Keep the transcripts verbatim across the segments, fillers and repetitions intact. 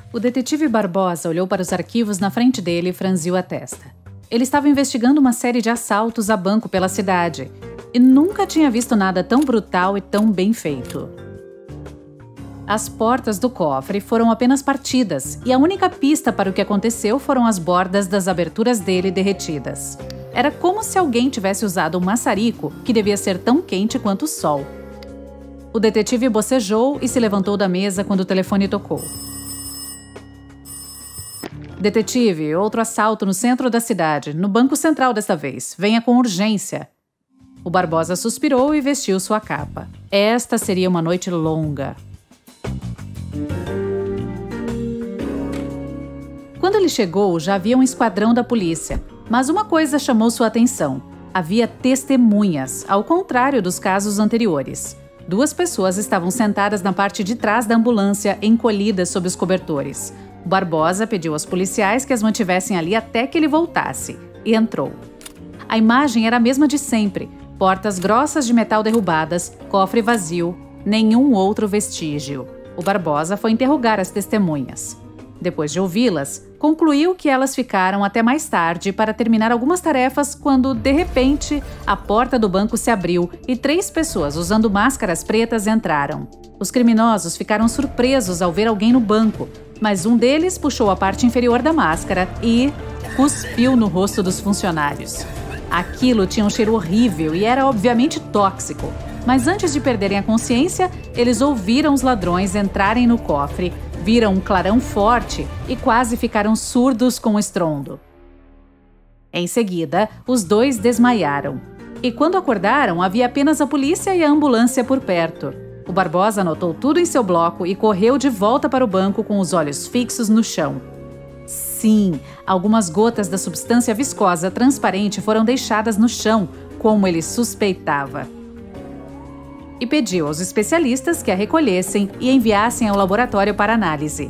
O detetive Barbosa olhou para os arquivos na frente dele e franziu a testa. Ele estava investigando uma série de assaltos a banco pela cidade e nunca tinha visto nada tão brutal e tão bem feito. As portas do cofre foram apenas partidas e a única pista para o que aconteceu foram as bordas das aberturas dele derretidas. Era como se alguém tivesse usado um maçarico que devia ser tão quente quanto o sol. O detetive bocejou e se levantou da mesa quando o telefone tocou. Detetive, outro assalto no centro da cidade, no Banco Central desta vez. Venha com urgência. O Barbosa suspirou e vestiu sua capa. Esta seria uma noite longa. Quando ele chegou, já havia um esquadrão da polícia. Mas uma coisa chamou sua atenção. Havia testemunhas, ao contrário dos casos anteriores. Duas pessoas estavam sentadas na parte de trás da ambulância, encolhidas sob os cobertores. O Barbosa pediu aos policiais que as mantivessem ali até que ele voltasse, e entrou. A imagem era a mesma de sempre: portas grossas de metal derrubadas, cofre vazio, nenhum outro vestígio. O Barbosa foi interrogar as testemunhas. Depois de ouvi-las, concluiu que elas ficaram até mais tarde para terminar algumas tarefas quando, de repente, a porta do banco se abriu e três pessoas usando máscaras pretas entraram. Os criminosos ficaram surpresos ao ver alguém no banco, mas um deles puxou a parte inferior da máscara e cuspiu no rosto dos funcionários. Aquilo tinha um cheiro horrível e era obviamente tóxico. Mas antes de perderem a consciência, eles ouviram os ladrões entrarem no cofre, viram um clarão forte e quase ficaram surdos com o estrondo. Em seguida, os dois desmaiaram. E quando acordaram, havia apenas a polícia e a ambulância por perto. O Barbosa anotou tudo em seu bloco e correu de volta para o banco com os olhos fixos no chão. Sim, algumas gotas da substância viscosa transparente foram deixadas no chão, como ele suspeitava. E pediu aos especialistas que a recolhessem e enviassem ao laboratório para análise.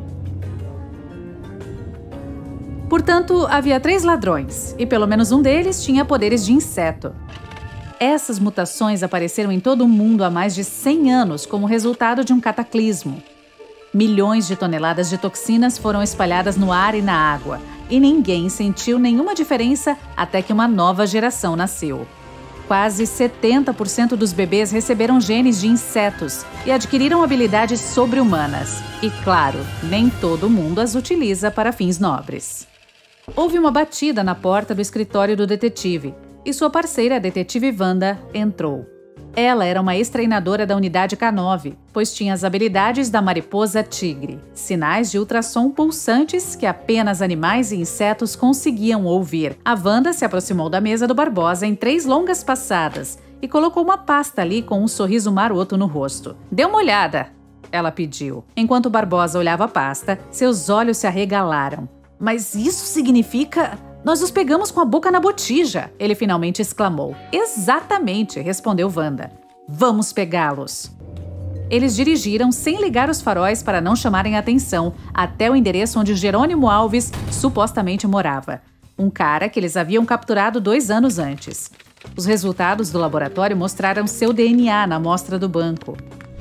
Portanto, havia três ladrões, e pelo menos um deles tinha poderes de inseto. Essas mutações apareceram em todo o mundo há mais de cem anos como resultado de um cataclismo. Milhões de toneladas de toxinas foram espalhadas no ar e na água, e ninguém sentiu nenhuma diferença até que uma nova geração nasceu. Quase setenta por cento dos bebês receberam genes de insetos e adquiriram habilidades sobre-humanas. E, claro, nem todo mundo as utiliza para fins nobres. Houve uma batida na porta do escritório do detetive e sua parceira, a detetive Wanda, entrou. Ela era uma ex-treinadora da unidade K nove, pois tinha as habilidades da mariposa tigre, sinais de ultrassom pulsantes que apenas animais e insetos conseguiam ouvir. A Wanda se aproximou da mesa do Barbosa em três longas passadas e colocou uma pasta ali com um sorriso maroto no rosto. "Dê uma olhada", ela pediu. Enquanto o Barbosa olhava a pasta, seus olhos se arregalaram. "Mas isso significa... Nós os pegamos com a boca na botija", ele finalmente exclamou. "Exatamente", respondeu Wanda. "Vamos pegá-los." Eles dirigiram sem ligar os faróis para não chamarem atenção até o endereço onde Jerônimo Alves supostamente morava, um cara que eles haviam capturado dois anos antes. Os resultados do laboratório mostraram seu D N A na amostra do banco.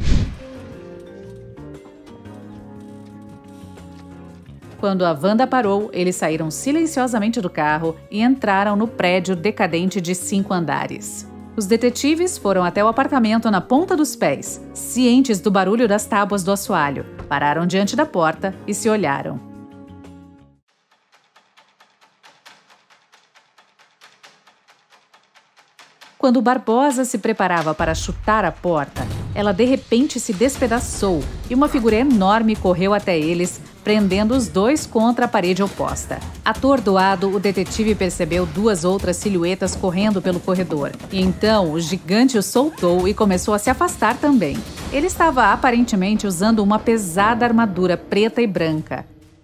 Quando a Wanda parou, eles saíram silenciosamente do carro e entraram no prédio decadente de cinco andares. Os detetives foram até o apartamento na ponta dos pés, cientes do barulho das tábuas do assoalho. Pararam diante da porta e se olharam. Quando Barbosa se preparava para chutar a porta, ela de repente se despedaçou e uma figura enorme correu até eles, prendendo os dois contra a parede oposta. Atordoado, o detetive percebeu duas outras silhuetas correndo pelo corredor. E então o gigante o soltou e começou a se afastar também. Ele estava aparentemente usando uma pesada armadura preta e branca.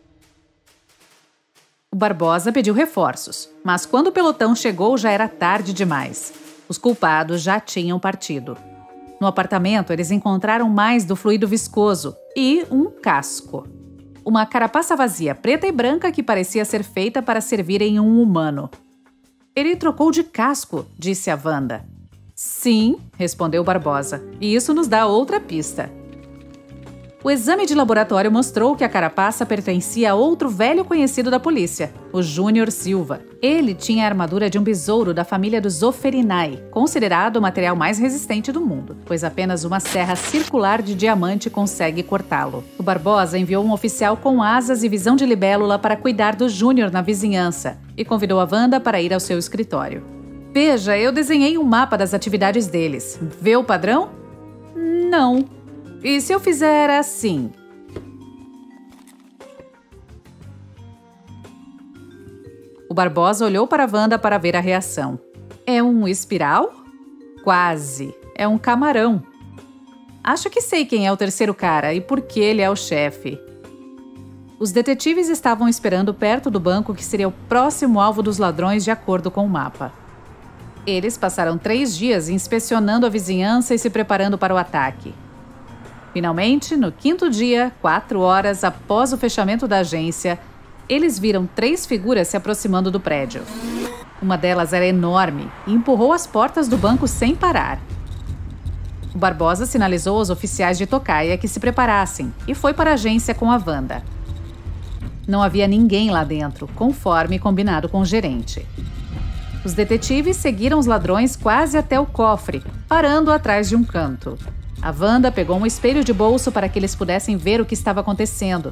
O Barbosa pediu reforços, mas quando o pelotão chegou já era tarde demais. Os culpados já tinham partido. No apartamento, eles encontraram mais do fluido viscoso e um casco. Uma carapaça vazia preta e branca que parecia ser feita para servir em um humano. "Ele trocou de casco", disse a Wanda. "Sim", respondeu Barbosa, "e isso nos dá outra pista." O exame de laboratório mostrou que a carapaça pertencia a outro velho conhecido da polícia, o Júnior Silva. Ele tinha a armadura de um besouro da família dos Ophrynae, considerado o material mais resistente do mundo, pois apenas uma serra circular de diamante consegue cortá-lo. O Barbosa enviou um oficial com asas e visão de libélula para cuidar do Júnior na vizinhança e convidou a Wanda para ir ao seu escritório. Veja, eu desenhei um mapa das atividades deles. Vê o padrão? Não. E se eu fizer assim? O Barbosa olhou para Wanda para ver a reação. É um espiral? Quase. É um camarão. Acho que sei quem é o terceiro cara e por que ele é o chefe. Os detetives estavam esperando perto do banco que seria o próximo alvo dos ladrões de acordo com o mapa. Eles passaram três dias inspecionando a vizinhança e se preparando para o ataque. Finalmente, no quinto dia, quatro horas após o fechamento da agência, eles viram três figuras se aproximando do prédio. Uma delas era enorme e empurrou as portas do banco sem parar. O Barbosa sinalizou aos oficiais de tocaia que se preparassem e foi para a agência com a Wanda. Não havia ninguém lá dentro, conforme combinado com o gerente. Os detetives seguiram os ladrões quase até o cofre, parando atrás de um canto. A Wanda pegou um espelho de bolso para que eles pudessem ver o que estava acontecendo.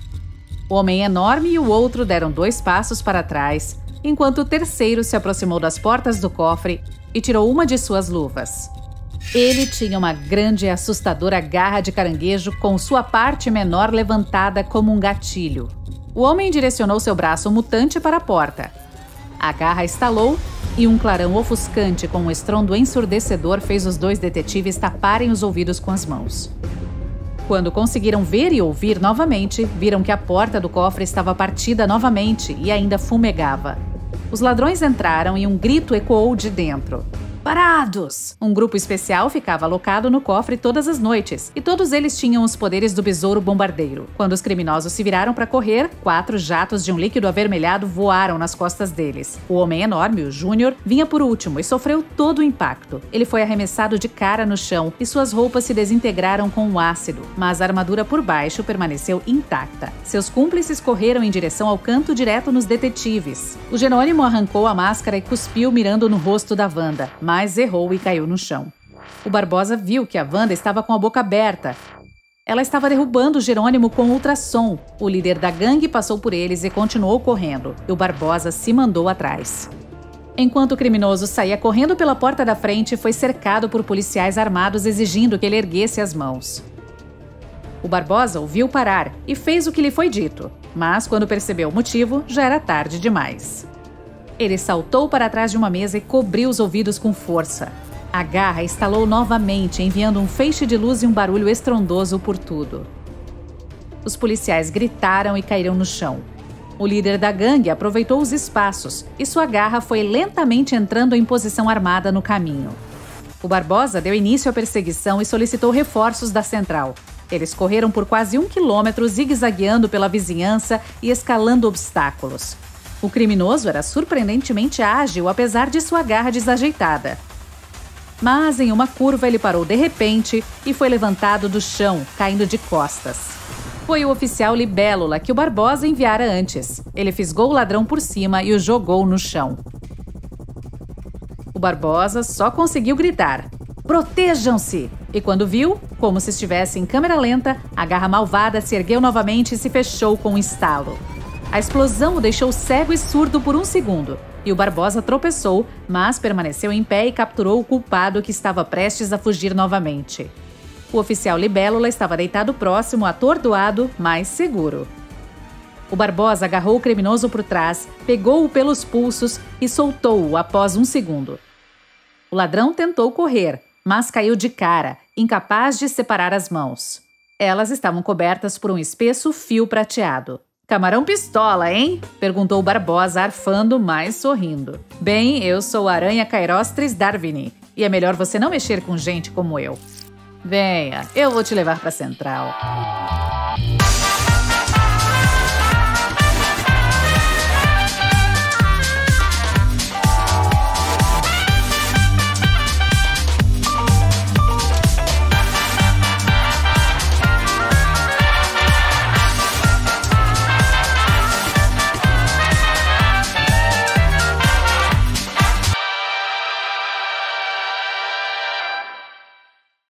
O homem enorme e o outro deram dois passos para trás, enquanto o terceiro se aproximou das portas do cofre e tirou uma de suas luvas. Ele tinha uma grande e assustadora garra de caranguejo com sua parte menor levantada como um gatilho. O homem direcionou seu braço mutante para a porta. A garra estalou e um clarão ofuscante com um estrondo ensurdecedor fez os dois detetives taparem os ouvidos com as mãos. Quando conseguiram ver e ouvir novamente, viram que a porta do cofre estava partida novamente e ainda fumegava. Os ladrões entraram e um grito ecoou de dentro. Parados! Um grupo especial ficava alocado no cofre todas as noites, e todos eles tinham os poderes do besouro bombardeiro. Quando os criminosos se viraram para correr, quatro jatos de um líquido avermelhado voaram nas costas deles. O homem enorme, o Júnior, vinha por último e sofreu todo o impacto. Ele foi arremessado de cara no chão e suas roupas se desintegraram com o ácido, mas a armadura por baixo permaneceu intacta. Seus cúmplices correram em direção ao canto direto nos detetives. O Jerônimo arrancou a máscara e cuspiu mirando no rosto da Wanda, mas errou e caiu no chão. O Barbosa viu que a Wanda estava com a boca aberta. Ela estava derrubando o Jerônimo com ultrassom. O líder da gangue passou por eles e continuou correndo, e o Barbosa se mandou atrás. Enquanto o criminoso saía correndo pela porta da frente, foi cercado por policiais armados exigindo que ele erguesse as mãos. O Barbosa ouviu parar e fez o que lhe foi dito, mas quando percebeu o motivo, já era tarde demais. Ele saltou para trás de uma mesa e cobriu os ouvidos com força. A garra estalou novamente, enviando um feixe de luz e um barulho estrondoso por tudo. Os policiais gritaram e caíram no chão. O líder da gangue aproveitou os espaços e sua garra foi lentamente entrando em posição armada no caminho. O Barbosa deu início à perseguição e solicitou reforços da central. Eles correram por quase um quilômetro, zigue-zagueando pela vizinhança e escalando obstáculos. O criminoso era surpreendentemente ágil, apesar de sua garra desajeitada. Mas em uma curva ele parou de repente e foi levantado do chão, caindo de costas. Foi o oficial libélula que o Barbosa enviara antes. Ele fisgou o ladrão por cima e o jogou no chão. O Barbosa só conseguiu gritar: "Protejam-se!" E quando viu, como se estivesse em câmera lenta, a garra malvada se ergueu novamente e se fechou com um estalo. A explosão o deixou cego e surdo por um segundo, e o Barbosa tropeçou, mas permaneceu em pé e capturou o culpado que estava prestes a fugir novamente. O oficial libélula estava deitado próximo, atordoado, mas seguro. O Barbosa agarrou o criminoso por trás, pegou-o pelos pulsos e soltou-o após um segundo. O ladrão tentou correr, mas caiu de cara, incapaz de separar as mãos. Elas estavam cobertas por um espesso fio prateado. "Camarão pistola, hein?" perguntou o Barbosa, arfando, mas sorrindo. "Bem, eu sou Aranha Cairostris Darwini, e é melhor você não mexer com gente como eu. Venha, eu vou te levar para a central."